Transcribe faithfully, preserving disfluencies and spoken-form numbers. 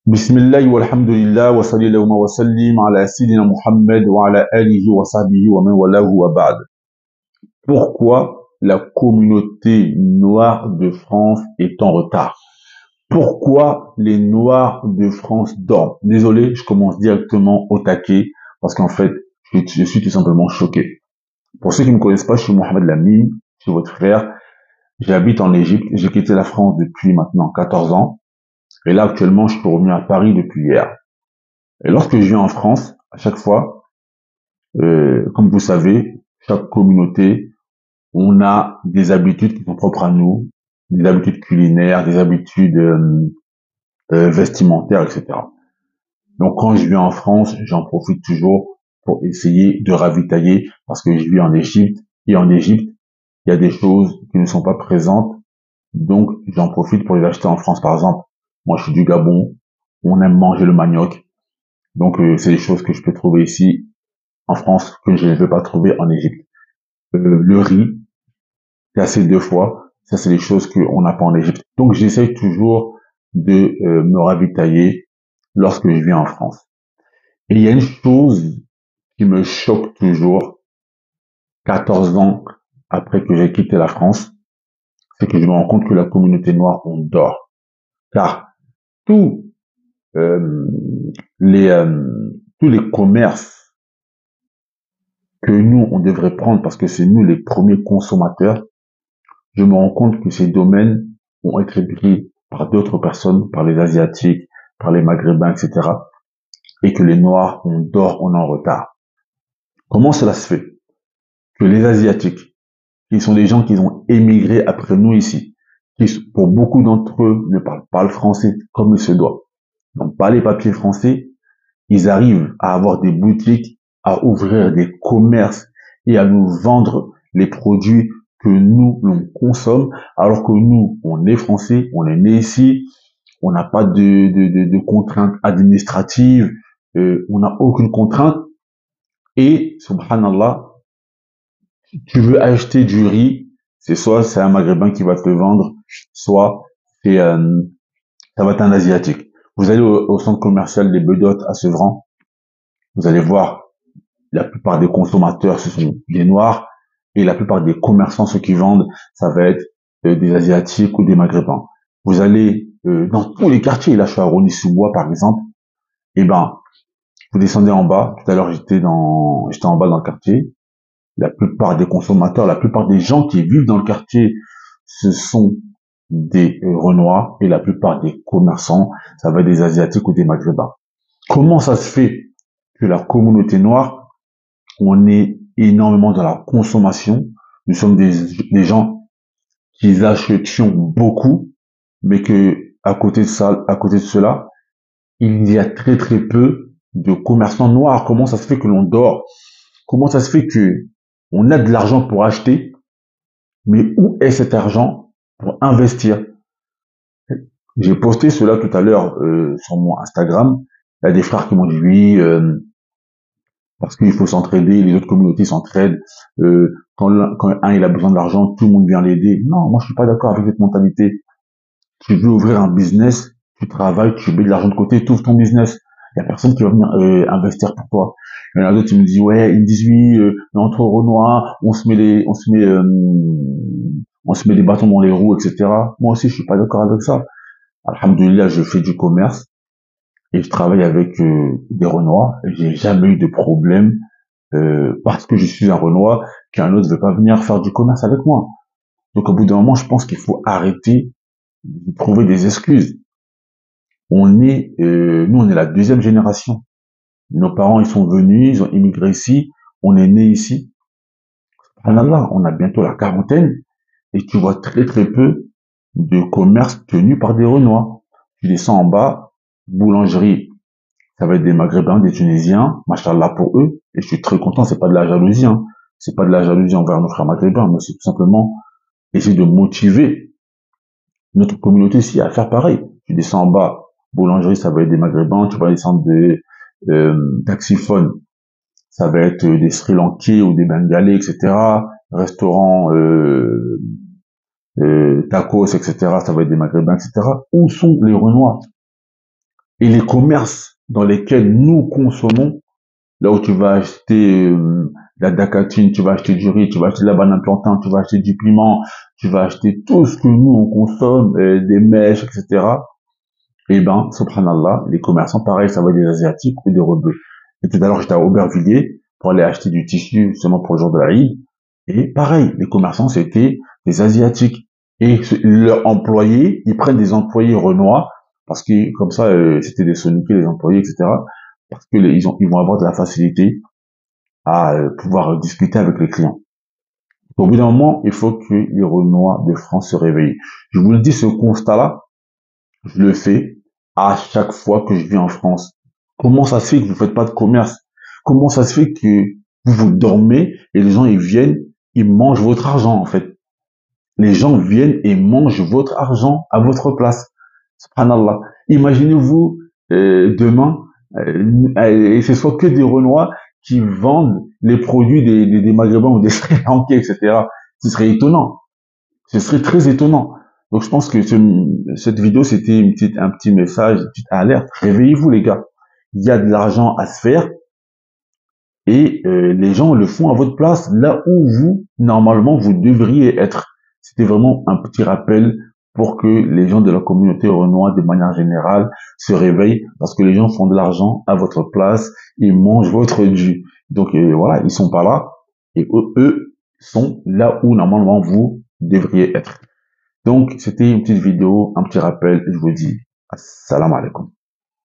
Bismillah walhamdulillah wa sallallahu wa sallim ala Sayyidina Muhammad wa ala alihi wa sahbihi wa man walahu wa ba'd. Pourquoi la communauté noire de France est en retard? Pourquoi les Noirs de France dorment? Désolé, je commence directement au taquet parce qu'en fait, je, je suis tout simplement choqué. Pour ceux qui ne me connaissent pas, je suis Mohamed Lamine, je suis votre frère. J'habite en Égypte, j'ai quitté la France depuis maintenant quatorze ans. Et là, actuellement, je suis revenu à Paris depuis hier. Et lorsque je viens en France, à chaque fois, euh, comme vous savez, chaque communauté, on a des habitudes qui sont propres à nous, des habitudes culinaires, des habitudes euh, euh, vestimentaires, et cetera. Donc quand je viens en France, j'en profite toujours pour essayer de ravitailler, parce que je vis en Égypte, et en Égypte, il y a des choses qui ne sont pas présentes, donc j'en profite pour les acheter en France. Par exemple, moi je suis du Gabon, on aime manger le manioc, donc euh, c'est des choses que je peux trouver ici en France que je ne peux pas trouver en Égypte. Euh, le riz, cassé deux fois, ça c'est des choses qu'on n'a pas en Égypte. Donc j'essaye toujours de euh, me ravitailler lorsque je viens en France. Et il y a une chose qui me choque toujours, quatorze ans après que j'ai quitté la France, c'est que je me rends compte que la communauté noire, on dort. Car tous euh, les euh, tous les commerces que nous, on devrait prendre parce que c'est nous les premiers consommateurs, je me rends compte que ces domaines vont être pris par d'autres personnes, par les Asiatiques, par les Maghrébins, et cetera. Et que les Noirs, on dort, on est en retard. Comment cela se fait que les Asiatiques, qui sont des gens qui ont émigré après nous ici, qui, pour beaucoup d'entre eux, ne parlent pas le français comme il se doit, n'ont pas les papiers français, ils arrivent à avoir des boutiques, à ouvrir des commerces et à nous vendre les produits que nous, l'on consomme, alors que nous, on est français, on est né ici, on n'a pas de, de, de, de contraintes administratives, euh, on n'a aucune contrainte, et, subhanallah, tu veux acheter du riz, c'est soit c'est un Maghrébin qui va te le vendre, soit c'est euh, ça va être un Asiatique. Vous allez au, au centre commercial des Bedottes à Sevran, vous allez voir, la plupart des consommateurs, ce sont des Noirs, et la plupart des commerçants, ceux qui vendent, ça va être euh, des Asiatiques ou des Maghrébins. Vous allez euh, dans tous les quartiers, là je suis à Rony-sous-Bois par exemple, et ben vous descendez en bas, tout à l'heure j'étais dans j'étais en bas dans le quartier, la plupart des consommateurs, la plupart des gens qui vivent dans le quartier, ce sont des euh, Renois, et la plupart des commerçants, ça va être des Asiatiques ou des Maghrébins. Comment ça se fait que la communauté noire, on est énormément dans la consommation, nous sommes des, des gens qui achetions beaucoup, mais que à côté de ça, à côté de cela, il y a très très peu de commerçants noirs. Comment ça se fait que l'on dort? Comment ça se fait que on a de l'argent pour acheter, mais où est cet argent pour investir? J'ai posté cela tout à l'heure euh, sur mon Instagram. Il y a des frères qui m'ont dit oui, euh, parce qu'il faut s'entraider, les autres communautés s'entraident. Euh, quand, quand un il a besoin d'argent, tout le monde vient l'aider. Non, moi je suis pas d'accord avec cette mentalité. Tu veux ouvrir un business, tu travailles, tu mets de l'argent de côté, tu ouvres ton business. Il y a personne qui va venir euh, investir pour toi. Il y en a d'autres qui me disent ouais, ils me disent oui, euh, entre Renoir, on se met les, on se met, euh, on se met des bâtons dans les roues, et cetera. Moi aussi, je suis pas d'accord avec ça. Alhamdulillah, je fais du commerce et je travaille avec euh, des Renois. J'ai jamais eu de problème euh, parce que je suis un Renois qu'un autre ne veut pas venir faire du commerce avec moi. Donc au bout d'un moment, je pense qu'il faut arrêter de trouver des excuses. On est, euh, nous, on est la deuxième génération. Nos parents, ils sont venus, ils ont immigré ici, on est né ici. Subhanallah, on a bientôt la quarantaine et tu vois très très peu de commerces tenus par des Renois. Tu descends en bas, boulangerie, ça va être des Maghrébins, des Tunisiens, machallah pour eux, et je suis très content, c'est pas de la jalousie, hein. C'est pas de la jalousie envers nos frères maghrébins, mais c'est tout simplement essayer de motiver notre communauté ici à faire pareil. Tu descends en bas, boulangerie, ça va être des Maghrébins, tu vas descendre des euh, taxiphones, ça va être des Sri Lankais ou des Bengalais, et cetera. Restaurants, euh, euh, tacos, et cetera. Ça va être des Maghrébins, et cetera. Où sont les Renois? Et les commerces dans lesquels nous consommons, là où tu vas acheter euh, la dacatine, tu vas acheter du riz, tu vas acheter de la banane plantain, tu vas acheter du piment, tu vas acheter tout ce que nous on consomme, euh, des mèches, et cetera. Eh ben, subhanallah, les commerçants, pareil, ça va être des Asiatiques ou des rebeux. Et tout à l'heure, j'étais à Aubervilliers pour aller acheter du tissu, justement pour le jour de la Eid. Et pareil, les commerçants, c'était des Asiatiques. Et leurs employés, ils prennent des employés renois, parce que comme ça, euh, c'était des soniqués, les employés, et cetera. Parce que les, ils, ont, ils vont avoir de la facilité à euh, pouvoir discuter avec les clients. Au bout d'un moment, il faut que les Renois de France se réveillent. Je vous le dis, ce constat-là, je le fais à chaque fois que je vis en France. Comment ça se fait que vous faites pas de commerce? Comment ça se fait que vous vous dormez et les gens ils viennent, ils mangent votre argent en fait. Les gens viennent et mangent votre argent à votre place. Subhanallah. Imaginez-vous euh, demain, euh, et ce soit que des Renois qui vendent les produits des, des, des Maghrébins ou des Sri Lankais, et cetera. Ce serait étonnant. Ce serait très étonnant. Donc je pense que ce, cette vidéo, c'était une petite, un petit message, une petite alerte. Réveillez-vous les gars. Il y a de l'argent à se faire et euh, les gens le font à votre place, là où vous, normalement, vous devriez être. C'était vraiment un petit rappel pour que les gens de la communauté renois, de manière générale, se réveillent parce que les gens font de l'argent à votre place, ils mangent votre dû. Donc euh, voilà, ils sont pas là et eux, eux sont là où normalement vous devriez être. Donc, c'était une petite vidéo, un petit rappel, je vous dis, assalamu alaikum.